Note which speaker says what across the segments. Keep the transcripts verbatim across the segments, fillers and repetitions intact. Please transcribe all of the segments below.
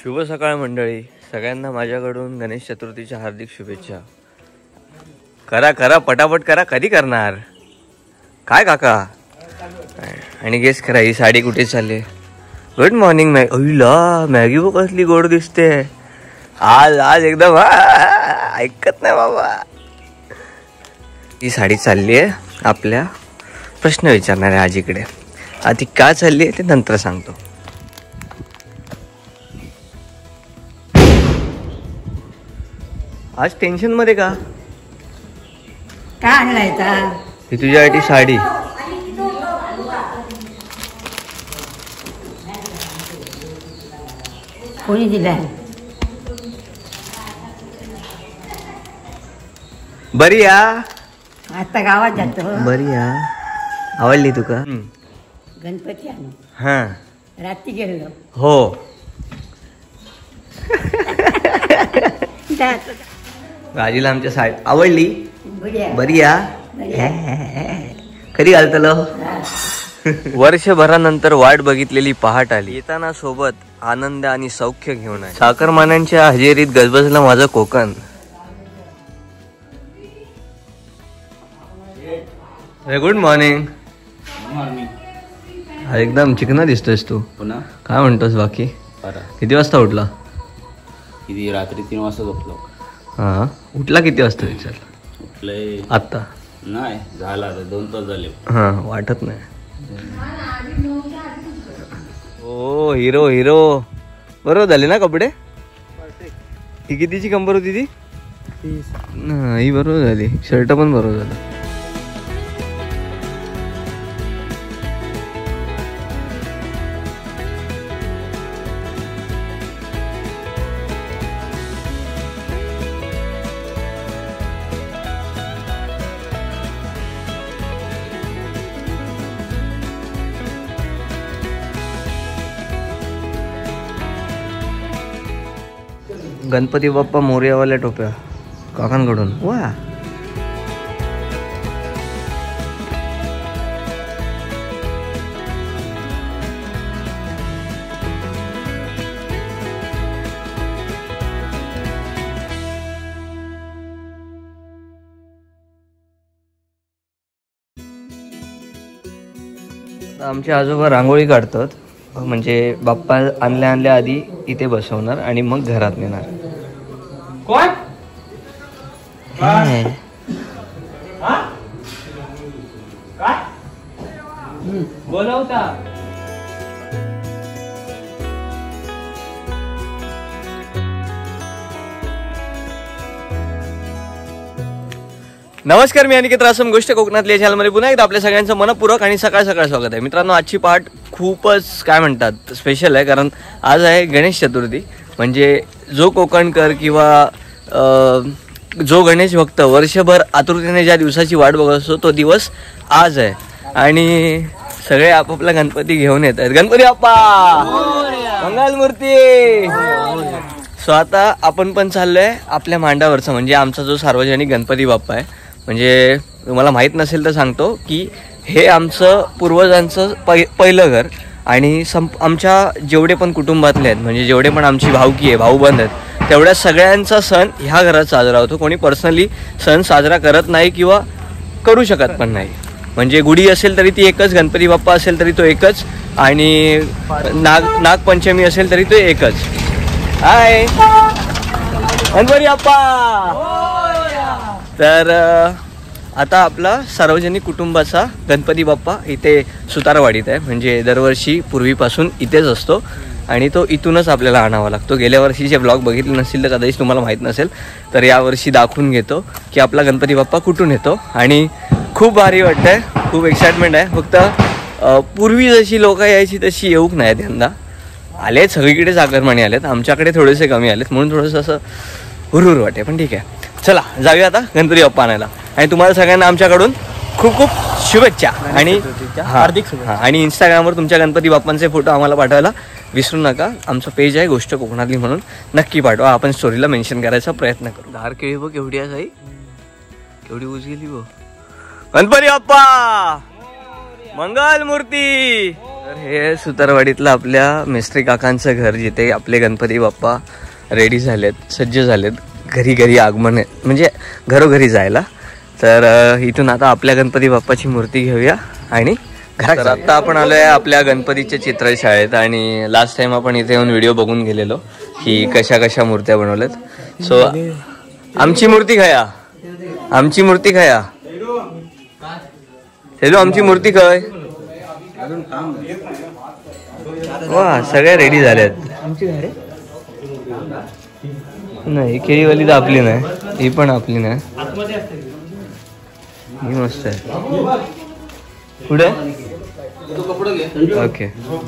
Speaker 1: शुभ सकाळ मंडळी, सगळ्यांना माझ्याकडून गणेश चतुर्थीच्या हार्दिक शुभेच्छा. करा करा पटापट करा. कधी करणार काय काका? आणि गेस करा ही साडी कुठे चालली. Good morning. मॅ अहिला मॅगी बघ कसली गोड दिसते आज. आज एकदम ऐकत नाही बाबा. ही साडी चालली आहे आपल्या प्रश्न विचारणाऱ्या आजीकडे. आधी का चालली आहे ते नंतर सांगतो. आज टेन्शन मध्ये का?
Speaker 2: काय आणलायचा?
Speaker 1: ही तुझ्यासाठी साडी.
Speaker 2: कोणी दिलाय?
Speaker 1: बरी या.
Speaker 2: आता गावात जातो.
Speaker 1: बरी या. आवडली तुका?
Speaker 2: गणपती आणू.
Speaker 1: हा
Speaker 2: रात्री गेलो.
Speaker 1: हो. राजीला आमच्या साडी आवडली. बरी या. कधी घालतलो? वर्षभरानंतर वाट बघितलेली पहाट आली. येताना सोबत आनंद आणि सौख्य घेऊन आहे. साखरमानांच्या हजेरीत गजबजला माझं कोकण. Good morning. एकदम चिकना दिसतोयस तू.
Speaker 3: पुन्हा
Speaker 1: काय म्हणतोस बाकी? किती वाजता उठला?
Speaker 3: किती? रात्री तीन वाजता झोपलो.
Speaker 1: हा उठला किती वाजता विचार?
Speaker 3: उठलंय
Speaker 1: आत्ता?
Speaker 3: नाही झाला आता दोन तास झाले.
Speaker 1: हा वाटत नाही. Oh hero hero. बरोबर झाले ना कपडे? ही कितीची कंबर होती ती? ही बरोबर झाली. शर्ट पण बरोबर झालं. गणपती बाप्पा मोरयावाल्या टोप्या काकांकडून. वा आमचे आजोबा रांगोळी काढतात. म्हणजे बाप्पा आणल्या आणल्या आधी इथे बसवणार आणि मग घरात नेणार. कोण बोलवता? नमस्कार, मी अनिकेत रासम. गोष्ट कोकणातल्या चॅनलमध्ये पुन्हा एकदा आपल्या सगळ्यांचं मनपूर्वक आणि सकाळ सकाळ स्वागत आहे. मित्रांनो, आजची पहाट खूपच काय म्हणतात स्पेशल आहे, कारण आज आहे गणेश चतुर्थी. म्हणजे जो कोकणकर किंवा जो गणेश भक्त वर्षभर आतुरतेने ज्या दिवसाची वाट बघत असतो तो दिवस आज आहे. आणि सगळे आपापला गणपती घेऊन येत आहेत. गणपती बाप्पा मंगल मूर्ती. सो आता आपण पण चाललोय आपल्या मांडावरचा, म्हणजे आमचा जो सार्वजनिक गणपती बाप्पा आहे. म्हणजे तुम्हाला माहीत नसेल तर सांगतो की हे आमचं पूर्वजांचं पै पहिलं घर. आणि संप आमच्या जेवढे पण कुटुंबातले आहेत, म्हणजे जेवढे पण आमची भावकी आहे, भाऊबंद आहेत, तेवढ्या सगळ्यांचा सण ह्या घरात साजरा होतो. कोणी पर्सनली सण साजरा करत नाही किंवा करू शकत पण नाही. म्हणजे गुढी असेल तरी ती एकच, गणपती बाप्पा असेल तरी तो एकच, आणि नाग नागपंचमी असेल तरी तो एकच. हाय गणपती बाप्पा. तर आता आपला सार्वजनिक कुटुंबाचा गणपती बाप्पा इथे सुतारवाडीत आहे. म्हणजे दरवर्षी पूर्वीपासून इथेच असतो आणि तो इथूनच आपल्याला आणावा लागतो. गेल्या वर्षीचे ब्लॉग बघितले नसतील तर कदाचित तुम्हाला माहीत नसेल, तर यावर्षी दाखवून घेतो की आपला गणपती बाप्पा कुठून येतो. आणि खूप भारी वाटतं आहे, खूप एक्साइटमेंट आहे. फक्त पूर्वी जशी लोक यायची तशी येऊक नाही यंदा. आलेत सगळीकडेच आगरमाणी आलेत, आमच्याकडे थोडेसे कमी आलेत, म्हणून थोडंसं असं हुरहुर वाटे. पण ठीक आहे, चला जाऊया आता गणपती बाप्पा आणायला. आणि तुम्हाला सगळ्यांना आमच्याकडून खूप खूप शुभेच्छा. आणि हार्दिक शुभेच्छा. आणि इंस्टाग्रामवर तुमच्या गणपती बाप्पांचे फोटो आम्हाला पाठवायला विसरू नका. आमचं पेज आहे गोष्ट कोकणातली म्हणून, नक्की पाठवा. आपण स्टोरीला मेन्शन करायचा प्रयत्न करू. धार केळी बघ केवढी आहे साई, केवढी ऊस गेली बघ. गणपती बाप्पा मंगल मूर्ती. तर हे सुतारवाडीतलं आपल्या मिस्त्री काकांचं घर, जिथे आपले गणपती बाप्पा रेडी झालेत, सज्ज झालेत, घरी घरी आगमन आहे, म्हणजे घरोघरी जायला. तर इथून आता आपल्या गणपती बाप्पाची मूर्ती घेऊया आणि तर आता आपण आलोय आपल्या गणपतीच्या चित्रशाळेत. आणि लास्ट टाइम आपण इथे येऊन व्हिडिओ बघून गेलेलो की कशा कशा मूर्त्या बनवल्यात. सो आमची मूर्ती खया, आमची मूर्ती खया, हेलो आमची मूर्ती खय. वा सगळ्या रेडी झाल्यात. नाही केळीवाली तर आपली नाही, ही पण आपली नाही, ही मस्त आहे. पुढे ओके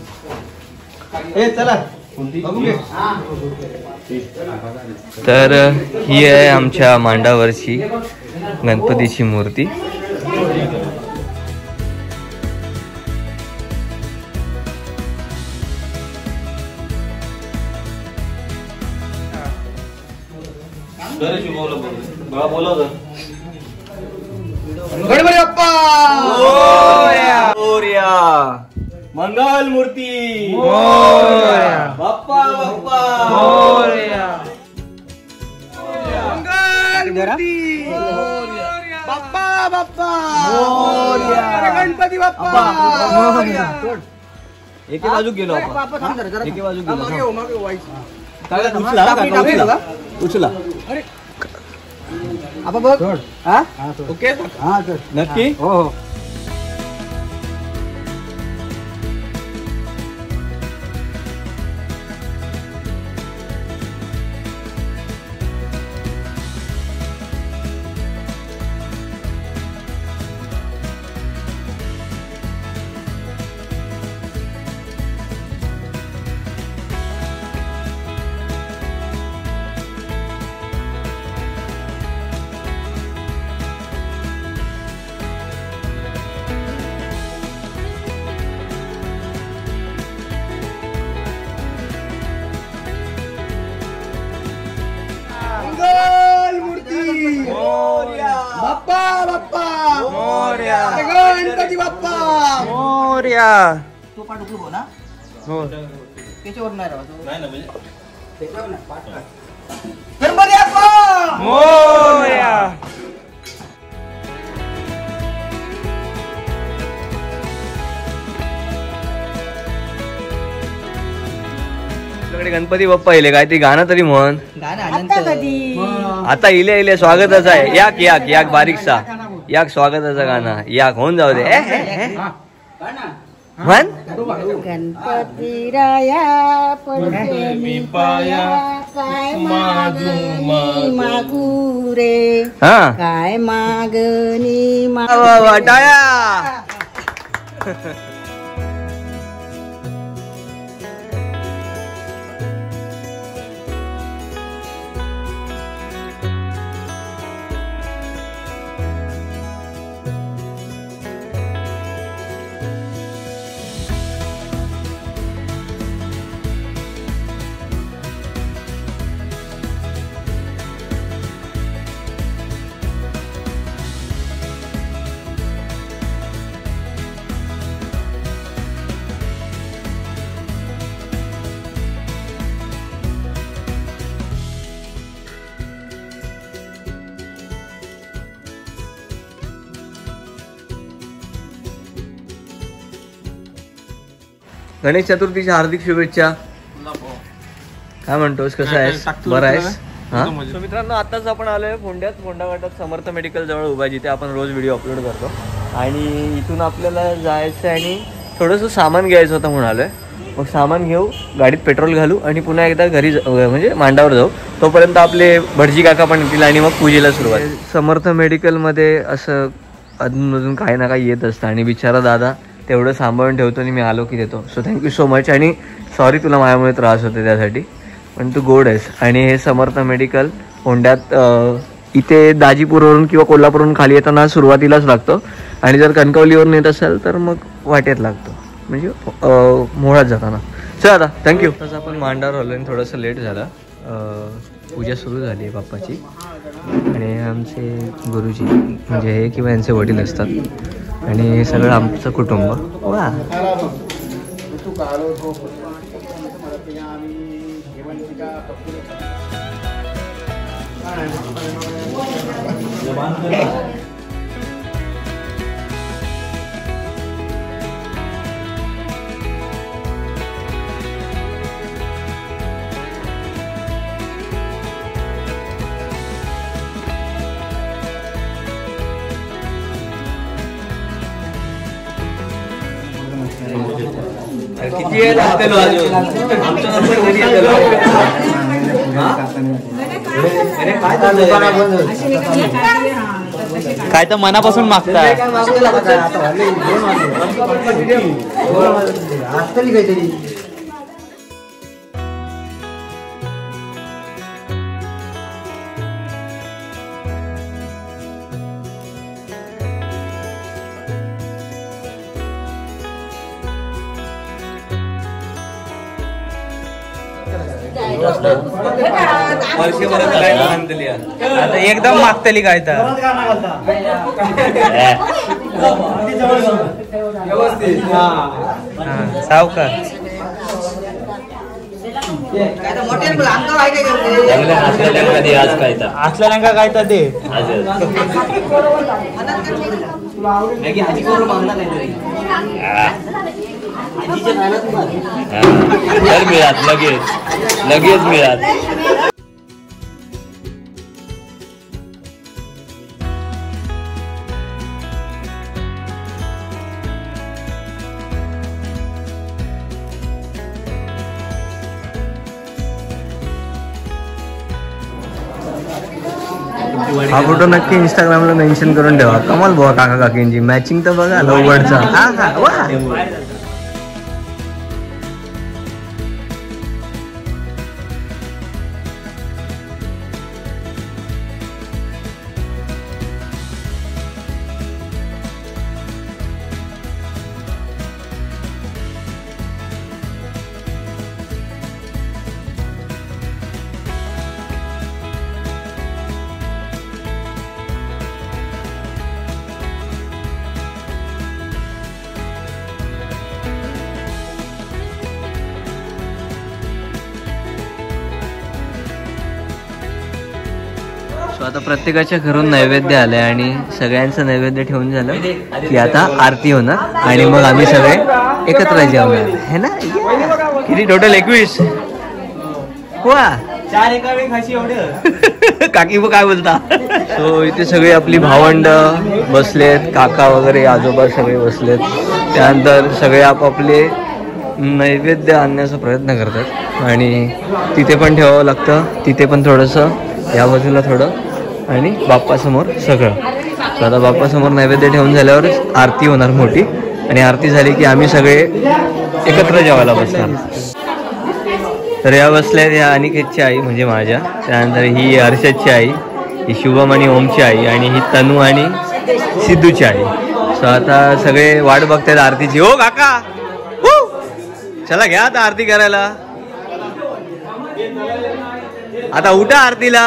Speaker 1: तर ही आहे आमच्या मांडावरची गणपतीची मूर्ती.
Speaker 4: गणपती बाप्पा
Speaker 1: मोरया, मंगल मूर्ती बाप्पा बाप्पा मोरया,
Speaker 4: मंगल मूर्ती बाप्पा बाप्पा गणपती बाप्पा.
Speaker 1: एके बाजू गेलो आपण, एके बाजू गेलो. उचला
Speaker 4: आपण बघ. ओके
Speaker 1: नक्की.
Speaker 4: हो हो. मंगल मूर्ती बाप्पा बाप्पा मोरया, गणपती बाप्पा
Speaker 1: मोरया.
Speaker 4: तो पाठ उकळू ना.
Speaker 1: हो
Speaker 4: त्याच्यावर नाही राहतो. गणपती बाप्पा
Speaker 1: मोरया. गणपती बाप्पा इले काय ते गाणं तरी म्हण.
Speaker 2: आता कधी
Speaker 1: आता इले इले स्वागतच आहे. याक याक याक बारीकसा याक स्वागताचं गाणं याक होऊन जाऊ दे. ए, ए, ए. म्हण.
Speaker 2: गणपती राया पडते मी पाया, काय मागणी मागू रे,
Speaker 1: हा
Speaker 2: काय मागणी
Speaker 1: वा, वा, वा, टाळ्या. गणेश चतुर्थीच्या हार्दिक शुभेच्छा. काय म्हणतोस, कसं आहेस, बरं आहेस? हा So मित्रांनो, आताच आपण आलोय फोंड्यात, फोंडा घाटात समर्थ मेडिकल जवळ उभा, जिथे आपण रोज व्हिडिओ अपलोड करतो. आणि इथून आपल्याला जायचं आहे आणि थोडंसं सामान घ्यायचं होतं म्हणून आलोय. मग सामान घेऊ, गाडीत पेट्रोल घालू आणि पुन्हा एकदा घरी म्हणजे मांडावर जाऊ. तोपर्यंत आपले भटजी काका पण येतील आणि मग पूजेला सुरुवात. समर्थ मेडिकलमध्ये असं अधूनमधून काही ना काही येत असतं आणि बिचारा दादा तेवढं सांभाळून ठेवतो आणि मी आलो की देतो. So thank you so much. आणि सॉरी तुला माझ्यामुळे त्रास होते त्यासाठी, पण तू गोड आहेस. आणि हे समर्थ मेडिकल फोंड्यात इथे दाजीपूरवरून किंवा कोल्हापूरवरून खाली येताना सुरुवातीलाच लागतं आणि जर कणकवलीवरून येत असेल तर मग वाटेत लागतो, म्हणजे मोहळात जाताना. चल आता थँक्यू. तसं आपण मांडावर आलो आणि थोडंसं लेट झालं. पूजा सुरू झाली आहे बाप्पाची आणि आमचे गुरुजी म्हणजे हे किंवा यांचे वडील असतात आणि हे सगळं आमचं कुटुंब. वा
Speaker 5: वस्तू काढो तो आम्ही जेवणपिका
Speaker 1: किती वेळ लागतेलो अजून आमचा नंबर घरी येतो
Speaker 6: काय तर मनापासून मागताय
Speaker 5: काहीतरी
Speaker 6: आता एकदम मागतली काय तर सावकार
Speaker 3: आज काय तर
Speaker 6: असल्यानंका काय तर ते
Speaker 3: तर मिळात लगेच लगेच मिळात.
Speaker 1: हा फोटो नक्की इंस्टाग्रामला मेन्शन करून ठेवा. कमाल बुवा काका काकींची मॅचिंग तर बघा लवगडचा. हा हा वा आता प्रत्येकाच्या घरून नैवेद्य आलंय आणि सगळ्यांचं नैवेद्य ठेवून झालं की आता आरती होणार आणि मग आम्ही सगळे एकत्र जेवणार है ना. किती टोटल एकवीस वा
Speaker 6: चार एका वेळी खाशी एवढे
Speaker 1: काकी बघ काय बोलता. सो इथे सगळे आपली भावंड बसलेत, काका वगैरे आजोबा सगळे बसलेत. त्यानंतर सगळे आपापले नैवेद्य आणण्याचा प्रयत्न करतात आणि तिथे पण ठेवावं लागतं. तिथे पण थोडंसं या बाजूला थोडं आणि बाप्पासमोर सगळं. तर आता बाप्पासमोर नैवेद्य ठेवून झाल्यावर आरती होणार मोठी आणि आरती झाली की आम्ही सगळे एकत्र जेवायला बसणार. तर या बसल्या या अनिकेतची आई म्हणजे माझ्या, त्यानंतर ही हर्षदची आई, ही शुभम आणि ओमची आई आणि ही तनू आणि सिद्धूची आई. सो आता सगळे वाट बघतात आरतीची. हो काका हो चला घ्या आता आरती करायला. आता उठा आरतीला.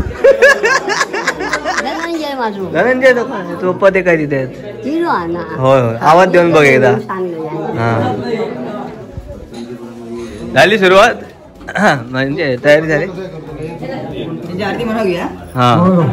Speaker 1: धनंजय चोप्पा ते काय तिथे होय होय आवाज देऊन बघ एकदा. हा झाली सुरुवात. हा म्हणजे तयारी झाली.
Speaker 4: आरती म्हणावी.
Speaker 1: हा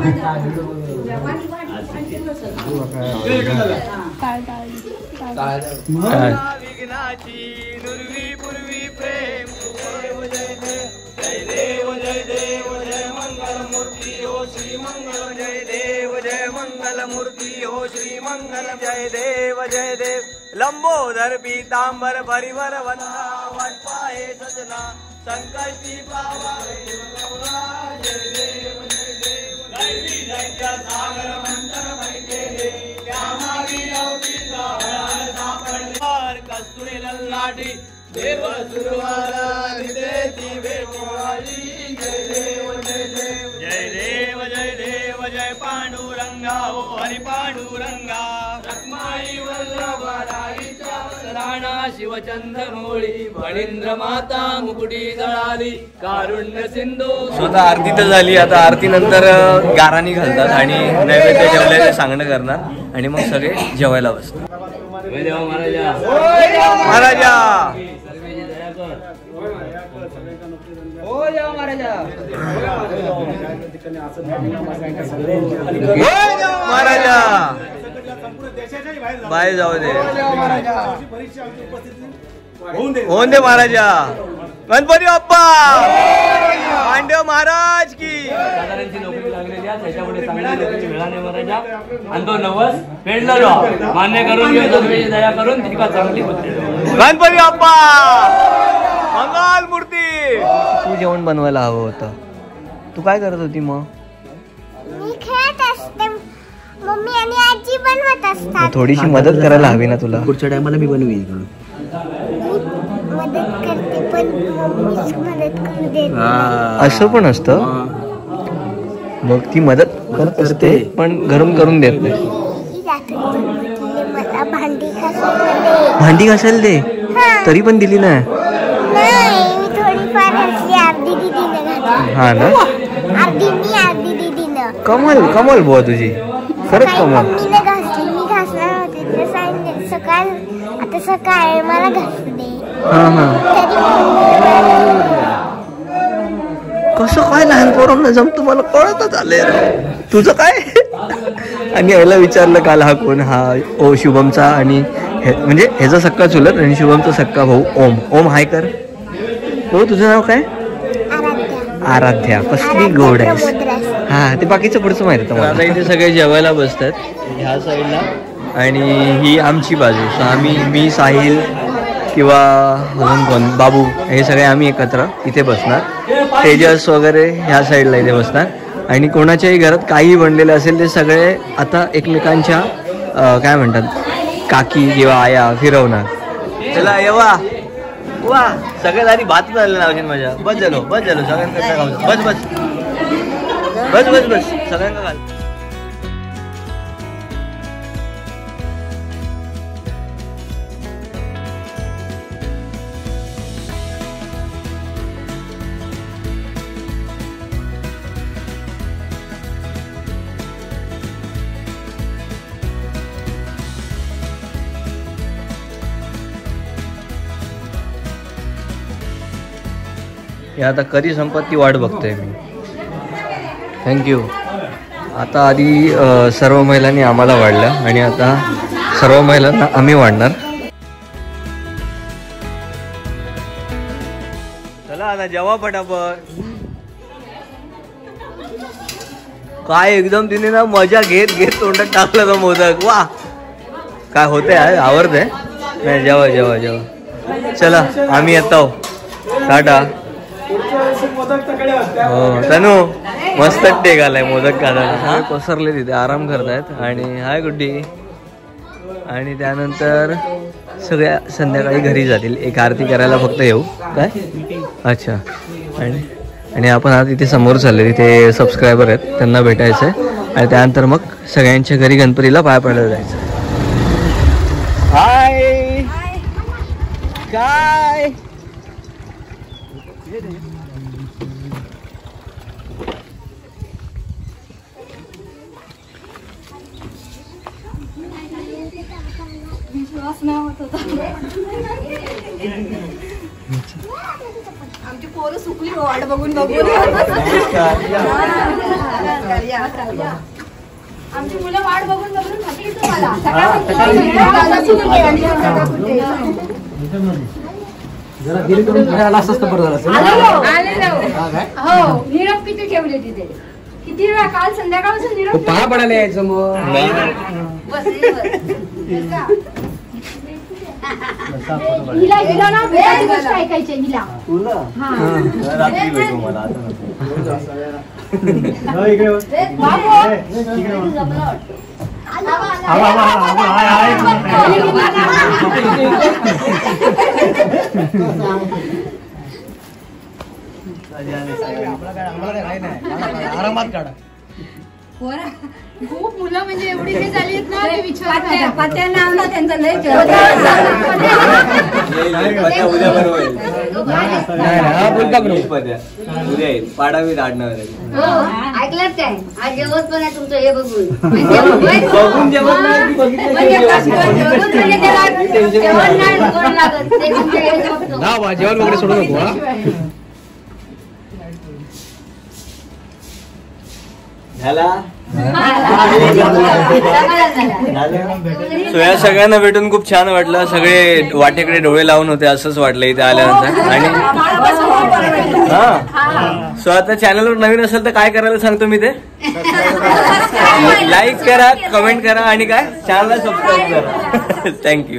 Speaker 1: श्री मंगल जय देव जय मंगल मूर्ती हो श्री मंगल जय देव जय देव. लंबोदर पीतांबर परिवर वंदा वटपाये सजना संकष्टी पावा जय देव जय देव. दैवी जगत सागर मंत्र बैठे त्यामागी लौकिका सापडले कस्तुरी लल्लाटी देव सुरवारा निदेती वेवाली. जय देव जय देव जय देव जय देव जय पांडुरंगा ओ हरि पांडुरंगा. रखमाई वल्लभराईचा
Speaker 3: घाणा शिवचंद्रमौळी फणींद्र माता मुकुटी जळाली कारुण्य सिंधू.
Speaker 1: स्वतः आरती तर झाली. आता आरती नंतर गाराणी घालतात आणि नैवेद्य जेवल्याचे सांगणं करणार आणि मग सगळे जेवायला बसतात.
Speaker 3: महाराजा
Speaker 1: महाराजा महाराजा बाहेर जाऊ दे. होऊन दे महाराजा. गणपती बाप्पा पांडव महाराज की.
Speaker 3: साधारणची नोकरी लागलेली आहे त्याच्यापुढे चांगली नोकरी मिळाली महाराजा आणि तो नवस फेडला जाऊ मान्य करून घेऊन सर्वेची दया करून तिका चांगली होते.
Speaker 1: गणपती बाप्पा मंगल मूर्ती. तू जेवण बनवायला हवं होतं. तू काय करत होती मग?
Speaker 7: मी खेळत असते. मम्मी आणि आजी बनवत असतात.
Speaker 1: थोडीशी मदत करायला हवी ना तुला.
Speaker 5: पुढच्या टायमाला मी बनवीन.
Speaker 7: मदत करते पण मम्मीच मदत करू देत नाही.
Speaker 1: असं पण असतं. मग ती मदत करत असते पण गरम करून देत नाही.
Speaker 7: ती रात्री बनवते, मला भांडी घासायला दे.
Speaker 1: भांडी घासायला दे
Speaker 7: हा.
Speaker 1: तरी पण दिली नाही.
Speaker 7: नाही मी थोडीफार घासली. अर्धी दीदीने घातली.
Speaker 1: हा ना.
Speaker 7: अर्धी मी अर्धी दीदीनं.
Speaker 1: कमाल कमाल बुवा तुझी. खरंच
Speaker 7: सकाळी
Speaker 1: कमाल.
Speaker 7: मम्मीने घासली. मी घासणार होते तिला सांगितलं सकाळ आता सकाळ मला घासू दे.
Speaker 1: हा हा.
Speaker 7: तरी मम्मीने
Speaker 1: कसं काय लहान पोरांना जमतं मला कळतच आले. तुझं काय? आणि यायला विचारलं काल हा कोण. हा ओ शुभमचा आणि हे म्हणजे ह्याचा सक्का चुलत आणि शुभमचा सक्का भाऊ ओम. ओम हाय कर. हो तुझं नाव काय?
Speaker 7: आराध्या.
Speaker 1: आराध्या. कसली गोड आहेस. हा ते बाकीचं पुढचं माहिती होतं मला. आता इथे सगळे जेवायला बसतात ह्या साईडला आणि ही आमची बाजू. सो आम्ही मी साहिल किंवा अजून कोण बाबू हे सगळे आम्ही एकत्र इथे बसणार. तेजस वगैरे ह्या साईडला इथे बसणार आणि कोणाच्याही घरात काही बनलेलं असेल ते सगळे आता एकमेकांच्या काय म्हणतात काकी किंवा आया फिरवणार. चला येवा वा सगळ्यात आधी भात झालं ना अजून माझ्या. बस झालो बस झालो सगळ्यांकडे खाऊ. बस बस बस बस बस सगळ्यांना घाल. हे आता कधी संपत ती वाट बघतोय मी. थँक्यू. आता आधी अ, सर्व महिलांनी आम्हाला वाढलं आणि आता सर्व महिलांना आम्ही वाढणार. चला आता जेवा पटापट. काय एकदम तिने ना मजा घेत घेत तोंडात टाकलं तो मोदक. वा काय होते आवडते. नाही जेवा जेवा जेवा. चला आम्ही येतो. टाटा. हो तनू मस्त टेक आलाय मोदक खायला. पसरले तिथे आराम करतायत आणि हाय गुड्डी. आणि त्यानंतर सगळ्या संध्याकाळी घरी जातील. एक आरती करायला फक्त येऊ काय. अच्छा. आणि आणि आपण आता तिथे समोर चालले. तिथे सबस्क्रायबर आहेत त्यांना भेटायचं आहे आणि त्यानंतर मग सगळ्यांच्या घरी गणपतीला पाय पडायला जायचं. हाय काय
Speaker 2: आमची पोरं सुकली वाट बघून बघून. आमची मुलं वाट बघून बघून थकली तुम्हाला. हो निरोप किती ठेवले तिथे. किती वेळा काल संध्याकाळपासून निरोप
Speaker 5: पहा पडायला यायचं मग.
Speaker 2: हिला हिला ना भेटायची गोष्ट ऐकायची हिला.
Speaker 1: रात्री भेटू मला.
Speaker 5: आरामात काढा.
Speaker 2: खूप मुलं म्हणजे एवढी हे झाली आहेत ना, ते विचार
Speaker 8: पत्या पत्या नाव ना त्यांचं लय
Speaker 1: उद्या बरोबर येईल. उद्या येईल पाडावी आडणार
Speaker 8: ऐकलं काय आज जेवत पण आहे तुमचं हे बघून
Speaker 1: बघून जेवण नाही की बघितलं की जेवण.
Speaker 5: जेवण वगैरे सोडू नको हा.
Speaker 1: झाला. सो या सगळ्यांना भेटून खूप छान वाटलं. सगळे वाटेकडे डोळे लावून होते असंच वाटलं इथे आल्यानंतर. आणि हा सो आता चॅनलवर नवीन असेल तर काय करायला सांगतो मी ते लाईक करा, कमेंट करा आणि काय चॅनलला सबस्क्राईब करा. थँक्यू.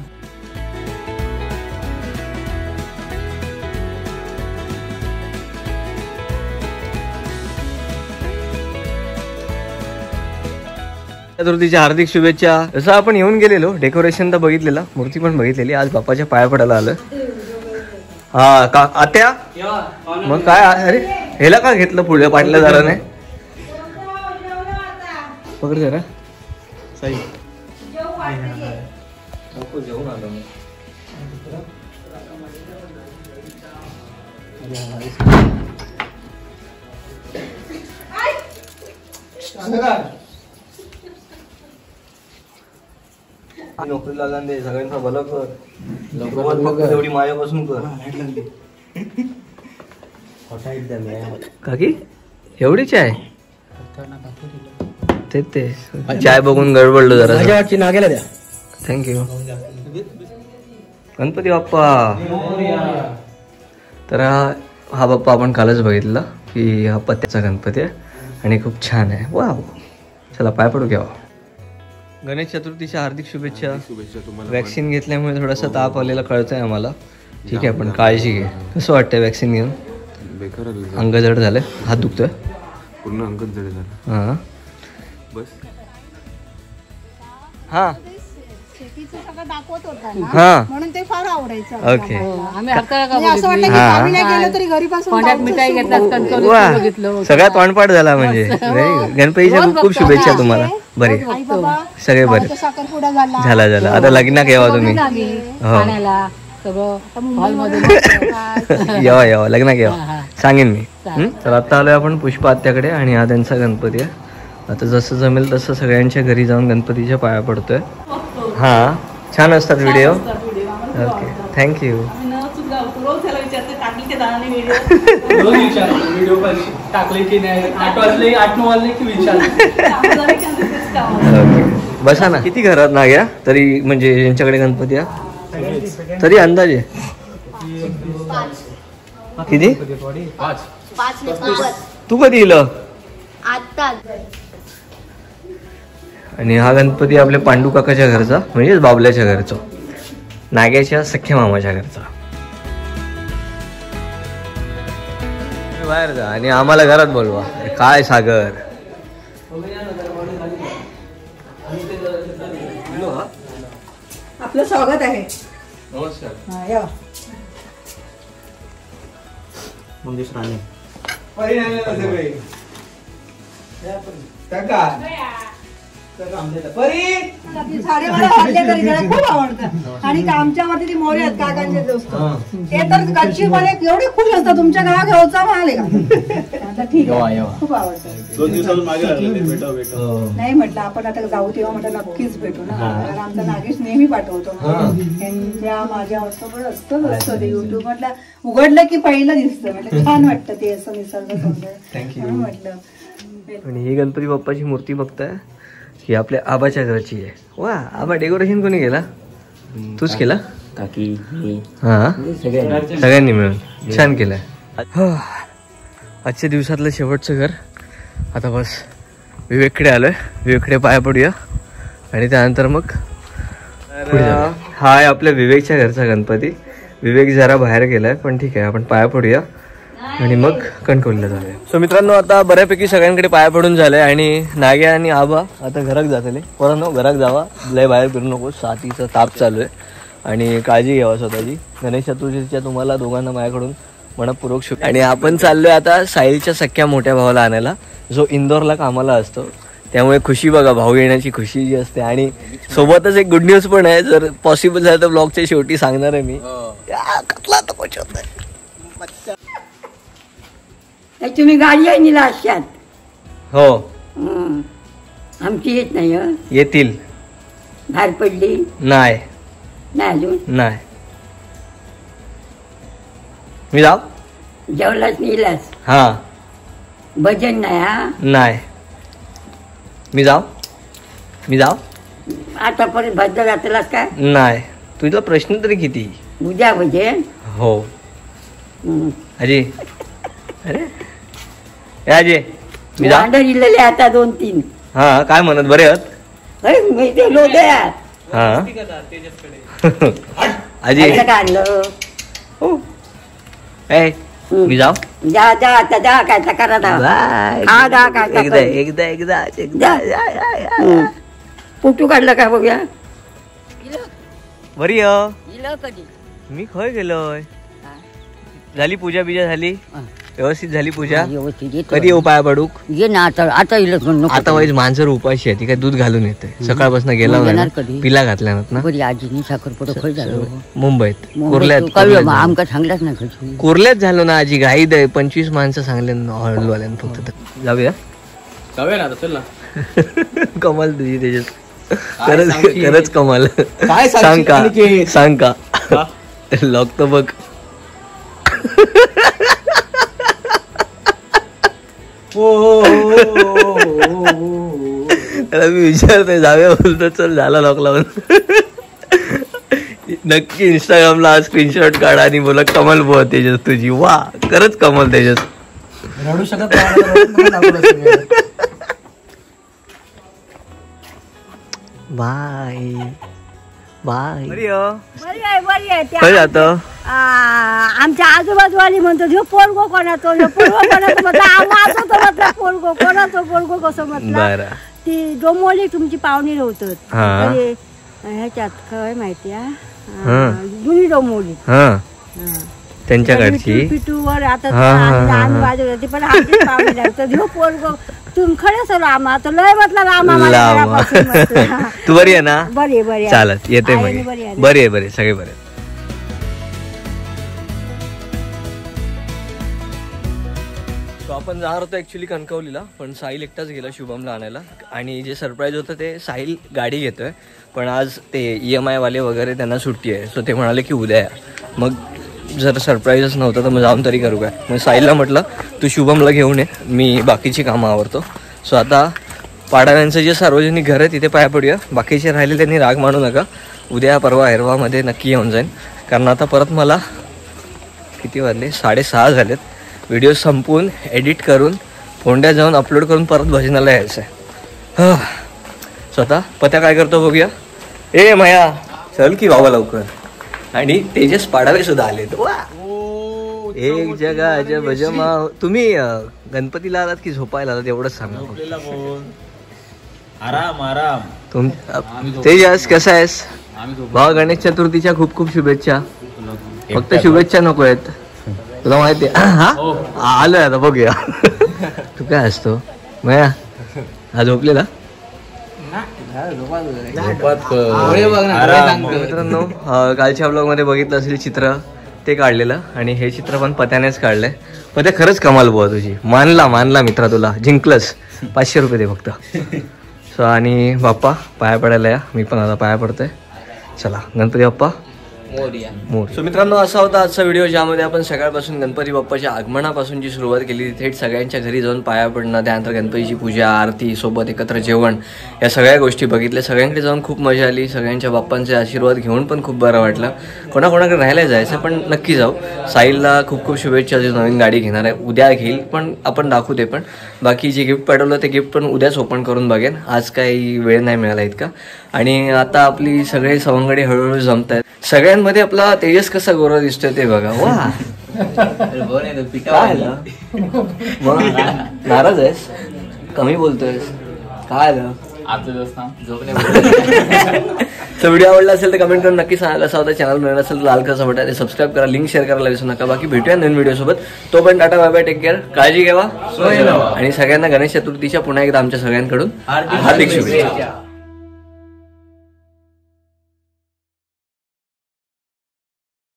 Speaker 1: चतुर्थीच्या हार्दिक शुभेच्छा. जसं आपण येऊन गेलेलो डेकोरेशन तर बघितलेलं, मूर्ती पण बघितलेली. आज बाप्पाच्या पाया पडायला आलं. हा का आत्या मग काय अरे ह्याला का घेतलं पुढे पाटल्या दाराने पकड जरा सही जेवून आलो मी. नोकरी लागला दे सगळ्यांचा भलं कर. लवकर फक्त तेवढी माझ्यापासून कर. काकी एवढीच आहे ते ते चाय बघून गडबडलो जरा.
Speaker 5: नागेला द्या.
Speaker 1: थँक्यू. गणपती बाप्पा. तर हा हा बाप्पा आपण कालच बघितला की हा पत्त्याचा गणपती आहे आणि खूप छान आहे. वा चला पाय पडू घ्यावा. गणेश चतुर्थीच्या हार्दिक शुभेच्छा. वॅक्सिन घेतल्यामुळे थोडासा ताप आलेला कळतंय आम्हाला. ठीक आहे पण काळजी घे. कसं वाटतंय वॅक्सिन घेऊन? अंग जड झालंय, हात दुखतोय
Speaker 9: पूर्ण अंग जड झालं.
Speaker 1: हां बस हां
Speaker 8: शेतीचं सगळं दाखवत होता ना
Speaker 1: हां
Speaker 8: म्हणून ते फार आवडायचं.
Speaker 1: ओके.
Speaker 8: आम्ही असं वाटलं की
Speaker 1: हा.
Speaker 8: आम्ही नाही गेलो तरी घरी पासून मिठाई घेतला
Speaker 1: वा सगळ्यात तोंडपाठ झाला म्हणजे. Very good. गणपतीच्या खूप खूप शुभेच्छा तुम्हाला. बरे
Speaker 8: आई बाबा
Speaker 1: सगळे बरे.
Speaker 8: साखरपुडा झाला
Speaker 1: झाला झाला आता लग्नाक यावा तुम्ही. हो यावा यावा लग्नाक यावा सांगेन मी. तर आता आलोय आपण पुष्पा आत्याकडे आणि हा त्यांचा गणपती आहे. आता जसं जमेल तसं सगळ्यांच्या घरी जाऊन गणपतीच्या पाया पडतोय. हा छान असतात व्हिडिओ. Okay thank you.
Speaker 3: टाकले की नाही आठ वाजले आठ नऊ वाजले की विचार.
Speaker 1: बसा ना. किती घरात ना घ्या तरी म्हणजे यांच्याकडे गणपती आहे तरी अंदाजे किती? तू कधी इलं? आणि हा गणपती आपल्या पांडू काकाच्या घरचा म्हणजे बाबल्याच्या घरचा, नाग्याच्या सख्या मामाच्या घरचा. बाहेर जा आणि आम्हाला घरात बोलवा. काय सागर
Speaker 8: आपलं स्वागत आहे.
Speaker 1: नमस्कार.
Speaker 8: या
Speaker 6: मंगेश राणे.
Speaker 8: साडे मला वाजले तरी त्याला खूप आवडतं. आणि आमच्यावरती ती मोरे आहेत काकांचे दोस्त ते तर गच्ची मध्ये एवढे खुश असतात. तुमच्या गावात घ्यायचा म्हणाले का ठीक आहे खूप आवडतं.
Speaker 6: दोन दिवसातून मागे लागले भेटा भेटा.
Speaker 8: नाही म्हटलं आपण आता जाऊ तेव्हा म्हटलं नक्कीच भेटू ना. कारण आमचा नागेश नेहमी पाठवतो. त्यांच्या माझ्या व्हॉट्सअपवर असतं असतं ते युट्यूब. म्हटलं उघडलं की पहिलं दिसतं. म्हटलं छान वाटतं ते असं निसर्ग सौंदर्य म्हटलं.
Speaker 1: आणि ही गणपती बाप्पाची मूर्ती बघताय ही आपल्या आबाच्या घरची आहे. वा आबा डेकोरेशन कोणी केला? तूच केला?
Speaker 5: काकी
Speaker 1: हा सगळ्यांनी मिळून छान केलंय. आजच्या दिवसातलं शेवटचं घर. आता बस विवेककडे आलोय. विवेककडे पाया पडूया आणि त्यानंतर मग हा आहे आपल्या विवेकच्या घरचा गणपती. विवेक जरा बाहेर गेलाय पण ठीक आहे आपण पाया पडूया आणि मग कणकवलीला जाऊया. सो मित्रांनो आता बऱ्यापैकी सगळ्यांकडे पाया पडून झालंय आणि नाग्या आणि आबा आता घरात जातले. पोरांनो घरात जावा, लय बाहेर फिरू नको. साथीचा ताप चालू आहे आणि काळजी घ्यावा स्वतःची. गणेश चतुर्थीच्या तुम्हाला दोघांना माझ्याकडून मनपूर्वक शुभ. आणि आपण चाललोय आता साहिलच्या सख्या मोठ्या भावाला आणायला जो इंदोरला कामाला असतो. त्यामुळे खुशी बघा, भाऊ येण्याची खुशी जी असते. आणि सोबतच एक गुड न्यूज पण आहे, जर पॉसिबल झालं तर ब्लॉगच्या शेवटी सांगणार आहे मी. कसला तर पोचवत
Speaker 2: नाही तुम्ही गाडी आहे निला अशात
Speaker 1: हो
Speaker 2: आमची येत नाही हं.
Speaker 1: येतील.
Speaker 2: बाहेर पडली
Speaker 1: नाही
Speaker 2: नाही अजून
Speaker 1: नाही. मी जाऊ
Speaker 2: जेवलाच नेलास
Speaker 1: हा
Speaker 2: भजन नाही हा
Speaker 1: नाही. मी जाऊ मी जाऊ
Speaker 2: आता परत भजन घातलास काय
Speaker 1: नाही. तुझा प्रश्न तरी किती.
Speaker 2: उद्या भजन
Speaker 1: हो
Speaker 2: हं.
Speaker 1: अजय. अरे ए अजय मी जाऊ.
Speaker 2: भांडं दिलेले आता दोन तीन
Speaker 1: हा काय म्हणत बरे आहात.
Speaker 2: अरे, मी ते लोदया
Speaker 1: हा अजय
Speaker 2: असं काढलं
Speaker 1: हो ए मी जाऊ.
Speaker 2: जा जा आता जा काय तर करा आता. हा जा काय तर
Speaker 1: एकदा
Speaker 2: कर.
Speaker 1: एकदा एकदा एकदा
Speaker 2: हं. फोटो काढला का बघूया
Speaker 1: बरी अ.
Speaker 2: कधी
Speaker 1: मी खय गेलोय. झाली पूजा बिजा झाली व्यवस्थित झाली पूजा. कधी येऊ पाया पडूक.
Speaker 2: ये ना आता आता येईल
Speaker 1: आता वाईज माणसं उपाशी आहे ती काय दूध घालून येते सकाळपासून गेला
Speaker 2: येणार
Speaker 1: होता
Speaker 2: कधी?
Speaker 1: पिला घातल्या ना
Speaker 2: बरी आजीनी साखरपुडा खय झालं
Speaker 1: मुंबईत
Speaker 2: मुंबईत
Speaker 1: कुर्ल्यात
Speaker 2: कळलं
Speaker 1: कुर्ल्यात
Speaker 2: मग,
Speaker 1: झालं.
Speaker 2: आमका सांगलाच नाही खर्च
Speaker 1: कुर्ल्यात झालो ना आजी घाई दे पंचवीस माणसं सांगले हॉलवाल्यानं फक्त. जाऊया
Speaker 3: जाऊया ना आता, चल ना.
Speaker 1: कमाल तुझी त्याच्यात खरंच
Speaker 3: सांगशील?
Speaker 1: खरंच कमाल.
Speaker 3: काय सांगशील
Speaker 1: सांग का
Speaker 3: अनिकेत?
Speaker 1: सांग का लॉक तर बघ. त्याला मी विचारतोय जाऊया बोलतो चल झाला लॉक लावून. नक्की इंस्टाग्रामला स्क्रीनशॉट काढा आणि बोला कमल बुवा तेजस तुझी. वा खरंच कमल तेजस.
Speaker 4: रडू शकत नाही.
Speaker 1: Bye bye.
Speaker 2: बरी आहे बरी आहे
Speaker 1: खय जात
Speaker 2: आ, आमच्या आजूबाजूवाली म्हणतो जो पोरगो कोणाचो जो पोरगो कोणाचो म्हटलं आम्हाला तो म्हटलं पोरगो कोणाचो पोरगो कसं म्हटलं.
Speaker 1: बरं
Speaker 2: ती डोंबोली तुमची पाहुणी होतात
Speaker 1: हा.
Speaker 2: तरी ह्याच्यात काय माहिती
Speaker 1: हा.
Speaker 2: जुनी डोंबोली
Speaker 1: हा त्यांच्याकडची
Speaker 2: पिटूवर आता
Speaker 1: हा, हा, हा, हा.
Speaker 2: आम्ही बाजू होती पण आमची पाहुणी लागतो जो पोरगो तुम खरं सर आम्हा तर लय म्हटलं रामा माझ्या
Speaker 1: लावा.
Speaker 2: घरापासून म्हटलं.
Speaker 1: तू बरी आहे ना.
Speaker 2: बरी आहे बरी आहे.
Speaker 1: चालत येते
Speaker 2: आई
Speaker 1: मग
Speaker 2: आणि बरी आहे.
Speaker 1: बरी आहे बरी सगळे बरे. So, आपण जाणार होतो ऍक्च्युली कणकवलीला पण साहिल एकटाच गेला शुभमला आणायला. आणि जे सरप्राईज होतं ते साहिल गाडी घेतोय पण आज ते ई एम आय वाले वगैरे त्यांना सुट्टी आहे. सो ते म्हणाले की उद्या या. मग जर सरप्राईजच नव्हतं तर मग जाऊन तरी करू काय. मग साहिलला म्हटलं तू शुभमला घेऊन ये मी बाकीची कामं आवरतो. सो आता पाडाव्यांचं जे सार्वजनिक घर आहे तिथे पाया पडूया. बाकीचे राहिले त्यांनी राग मानू नका. उद्या परवा हैरवामध्ये नक्की येऊन जाईन कारण आता परत मला किती वाजले साडेसहा झालेत. व्हिडिओ संपवून एडिट करून फोंड्या जाऊन अपलोड करून परत भजनाला यायचं आहे. स्वतः पत्या काय करतो बघूया. ए माया चल की बाबा लवकर. आणि तेजस पाडावे सुद्धा आलेत. वा एक जगा अजब अजमा. तुम्ही अं, गणपतीला आलात की झोपायला आलात एवढंच सांगा.
Speaker 6: आराम आराम.
Speaker 1: तुम तेजस कसा आहेस. भावा गणेश चतुर्थीच्या खूप खूप शुभेच्छा. फक्त शुभेच्छा नको आहेत तुला माहिती हा आलोय आता बघूया. तू काय असतो मया हा झोपलेला. मित्रांनो कालच्या ब्लॉग मध्ये बघितलं असेल चित्र ते काढलेलं आणि हे चित्र पण पत्यानेच काढलंय. पत्या खरंच कमाल बुवा तुझी. मानला मानला मित्रा तुला जिंकलंस. पाचशे रुपये दे फक्त. सो आणि बाप्पा पाया पडायला या. मी पण आता पाया पडतोय. चला गणपती बाप्पा मोर. सो मित्रांनो असा होता आजचा व्हिडिओ ज्यामध्ये आपण सकाळपासून गणपती बाप्पाच्या आगमनापासून जी सुरुवात केली थेट सगळ्यांच्या घरी जाऊन पाया पडणं त्यानंतर गणपतीची पूजा आरती सोबत एकत्र जेवण या सगळ्या गोष्टी बघितल्या. सगळ्यांकडे जाऊन खूप मजा आली. सगळ्यांच्या बाप्पांचे आशीर्वाद घेऊन पण खूप बरं वाटलं. कोणाकोणाकडे राहायला जायचं पण नक्की जाऊ. साहिलला खूप खूप शुभेच्छा. जे नवीन गाडी घेणार आहे उद्या घेईल पण आपण दाखवू ते पण. बाकी जे गिफ्ट पाठवलं ते गिफ्ट पण उद्याच ओपन करून बघेन. आज काही वेळ नाही मिळाला इतका. आणि आता आपली सगळे सवंगडी हळूहळू जमत आहेत. सगळ्यांमध्ये आपला तेजस कसा गोरा दिसतोय ते बघा. वा नाराज आहेस कमी बोलतोयस काय आलं. सो व्हिडिओ आवडला असेल तर कमेंट करून नक्की सांगा. कसा होता चॅनल मिळणार असेल तर लाल कसा बटन ते सबस्क्राईब करा, लिंक शेअर करायला विसरू नका. बाकी भेटूया नवीन व्हिडिओ सोबत. तो पण tata bye bye, take care, काळजी घ्या आणि सगळ्यांना गणेश चतुर्थीच्या पुन्हा एकदा आमच्या सगळ्यांकडून हार्दिक शुभेच्छा.